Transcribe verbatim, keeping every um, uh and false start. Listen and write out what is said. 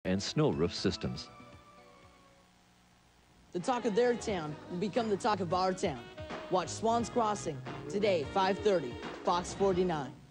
and snow roof systems. The talk of their town will become the talk of our town. Watch Swans Crossing today, five thirty, Fox forty-nine.